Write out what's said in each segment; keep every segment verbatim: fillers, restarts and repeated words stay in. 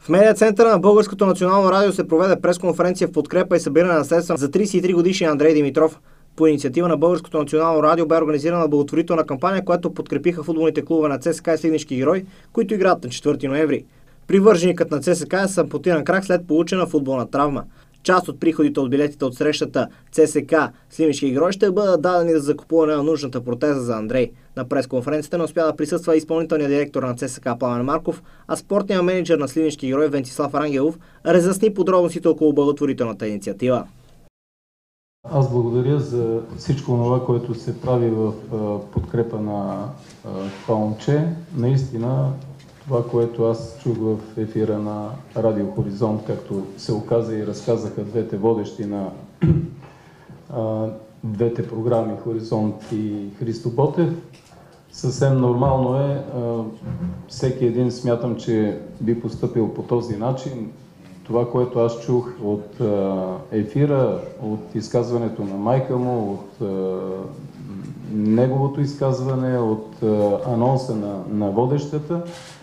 В медиа центъра на Българското национално радио се проведе пресконференция в подкрепа и събиране на средства за тридесет и три годишния Андрей Димитров. По инициатива на Българското национално радио бе организирана благотворителна кампания, която подкрепиха футболните клубове на ЦСКА и Сливнишки герой, които играят на четвърти ноември. Привърженикът на ЦСКА е с ампутиран крак след получена футболна травма. Част от приходите от билетите от срещата ЦСКА Сливнишки герой ще бъдат дадени за закупуване на нужната протеза за Андрей. На пресконференцията не успя да присъства изпълнителният директор на ЦСКА Пламен Марков, а спортният менеджер на Сливнишки герой Венцислав Рангелов разясни подробностите около благотворителната инициатива. Аз благодаря за всичко това, което се прави в подкрепа на това момче. Наистина, това, което аз чух в ефира на Радио Хоризонт, както се оказа и разказаха двете водещи на а, двете програми Хоризонт и Христо Ботев, съвсем нормално е. А, всеки един смятам, че би постъпил по този начин. Това, което аз чух от а, ефира, от изказването на майка му, от а, неговото изказване, от а, анонса на, на водещата,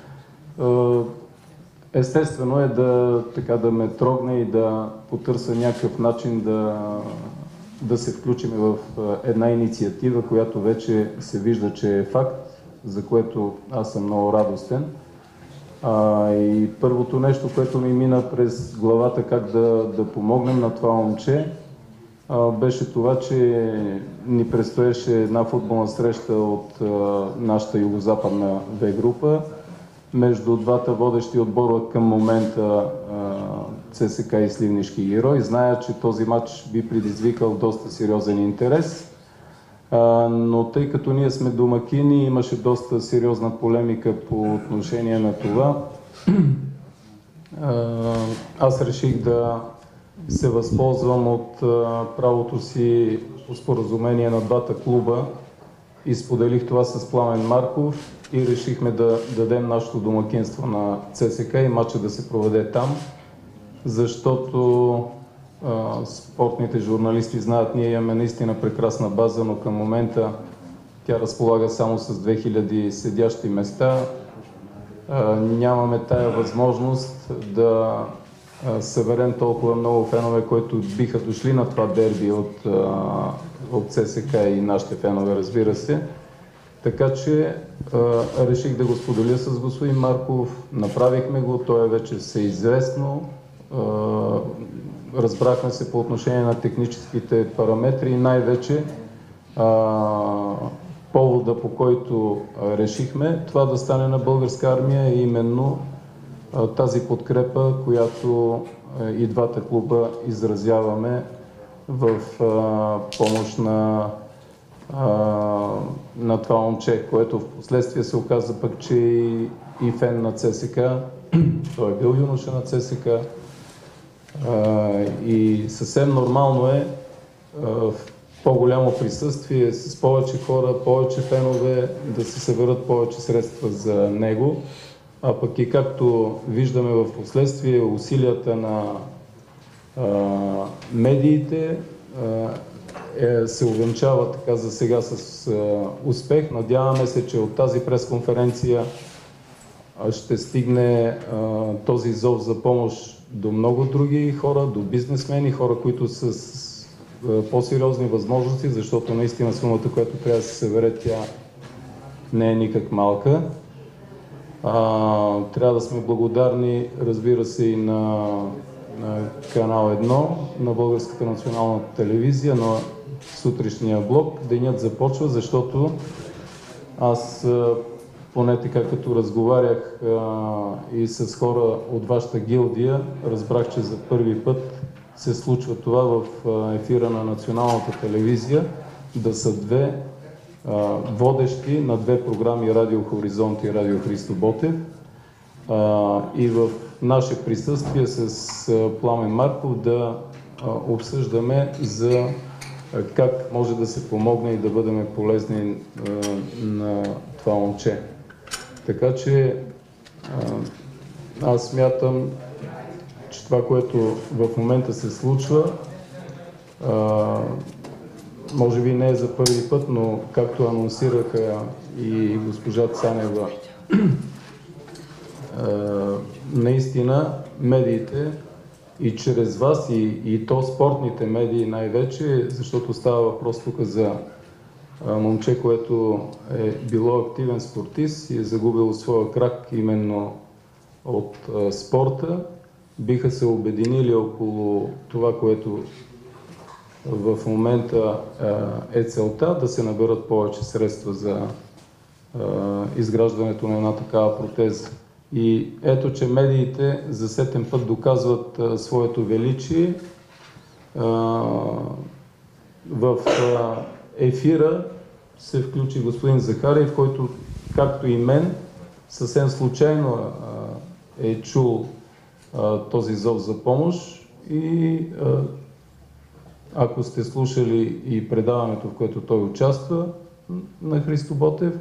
естествено е да, така, да ме трогне и да потърся някакъв начин да, да се включим в една инициатива, която вече се вижда, че е факт, за което аз съм много радостен. А, и първото нещо, което ми мина през главата как да, да помогнем на това момче, а, беше това, че ни предстоеше една футболна среща от а, нашата югозападна В група между двата водещи отбора към момента ЦСКА и Сливнишки герой. Зная, че този матч би предизвикал доста сериозен интерес, но тъй като ние сме домакини, имаше доста сериозна полемика по отношение на това. Аз реших да се възползвам от правото си по споразумение на двата клуба и споделих това с Пламен Марков и решихме да дадем нашето домакинство на ЦСКА и матча да се проведе там, защото а, спортните журналисти знаят, ние имаме наистина прекрасна база, но към момента тя разполага само с две хиляди седящи места. А, нямаме тая възможност да а, съберем толкова много фенове, които биха дошли на това дерби от, а, от ЦСКА и нашите фенове, разбира се. Така че а, реших да го споделя с господин Марков, направихме го, то е вече всеизвестно, а, разбрахме се по отношение на техническите параметри и най-вече повода, по който а, решихме това да стане на Българска армия е именно а, тази подкрепа, която а, и двата клуба изразяваме в а, помощ на Uh, на това момче, което в последствие се оказа пък, че и, и фен на ЦСКА. Той е бил юноша на ЦСКА. Uh, и съвсем нормално е uh, в по-голямо присъствие, с повече хора, повече фенове, да се съберат повече средства за него. А пък и както виждаме в последствие усилията на uh, медиите, uh, Е, се увенчава така за сега с е, успех. Надяваме се, че от тази пресконференция е, ще стигне е, този зов за помощ до много други хора, до бизнесмени, хора, които са с е, по-сериозни възможности, защото наистина сумата, която трябва да се събере, тя не е никак малка. А, трябва да сме благодарни, разбира се, и на, на канал едно, на Българската национална телевизия, на сутрешния блок. Денят започва, защото аз, поне така като разговарях а, и с хора от вашата гилдия, разбрах, че за първи път се случва това в а, ефира на националната телевизия, да са две а, водещи на две програми Радио Хоризонт и Радио Христо Ботев. А, и в наше присъствие с а, Пламен Марков да а, обсъждаме за как може да се помогне и да бъдем полезни а, на това момче. Така че а, аз смятам, че това, което в момента се случва, а, може би не е за първи път, но както анонсираха и госпожа Цанева, а, наистина медиите и чрез вас, и, и то спортните медии най-вече, защото става въпрос тук за а, момче, което е било активен спортист и е загубило своя крак именно от а, спорта, биха се обединили около това, което в момента а, е целта, да се наберат повече средства за а, изграждането на една такава протеза. И ето, че медиите за сетен път доказват а, своето величие. А, в а, ефира се включи господин Захариев, който, както и мен, съвсем случайно а, е чул а, този зов за помощ и а, ако сте слушали и предаването, в което той участва на Христо Ботев,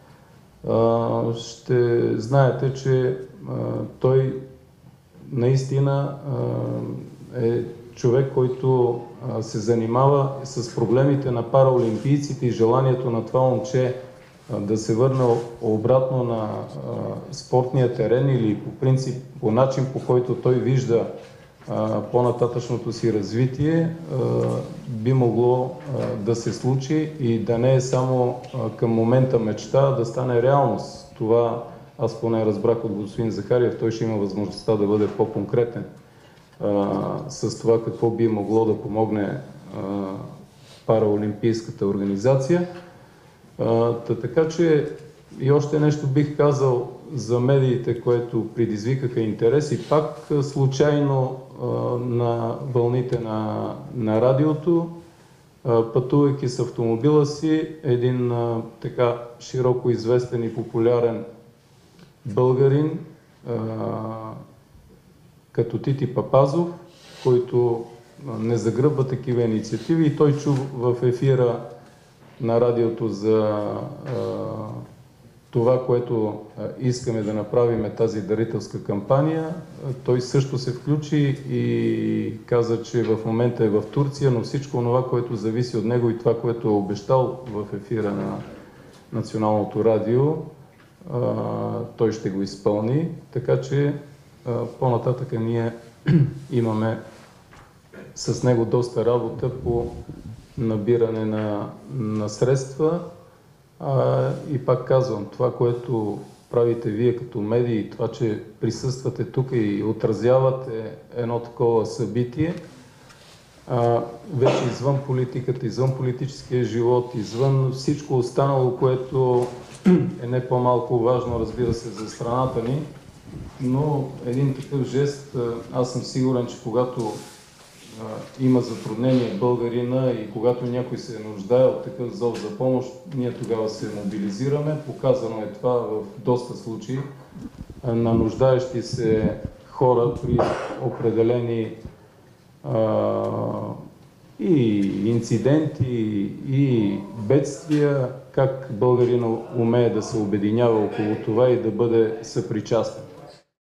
ще знаете, че той наистина е човек, който се занимава с проблемите на параолимпийците и желанието на това момче да се върне обратно на спортния терен или по принцип, по начин, по който той вижда по-нататъчното си развитие, би могло да се случи и да не е само към момента мечта, да стане реалност. Това аз поне разбрах от господин Захариев, той ще има възможността да бъде по-конкретен с това какво би могло да помогне параолимпийската организация. Така че и още нещо бих казал за медиите, което предизвикаха интерес и пак случайно а, на вълните на, на радиото, а, пътувайки с автомобила си, един а, така широко известен и популярен българин, а, като Тити Папазов, който не загръбва такива инициативи и той чу в ефира на радиото за а, това, което искаме да направим е тази дарителска кампания. Той също се включи и каза, че в момента е в Турция, но всичко това, което зависи от него и това, което е обещал в ефира на Националното радио, той ще го изпълни. Така че по-нататък ние имаме с него доста работа по набиране на, на средства. А, и пак казвам, това, което правите вие като медии, това, че присъствате тук и отразявате едно такова събитие, а, вече извън политиката, извън политическия живот, извън всичко останало, което е не по-малко важно, разбира се, за страната ни, но един такъв жест, аз съм сигурен, че когато има затруднение българина и когато някой се е нуждае от такъв зов за помощ, ние тогава се мобилизираме. Показано е това в доста случаи на нуждаещи се хора при определени а, и инциденти, и бедствия, как българина умее да се обединява около това и да бъде съпричастен.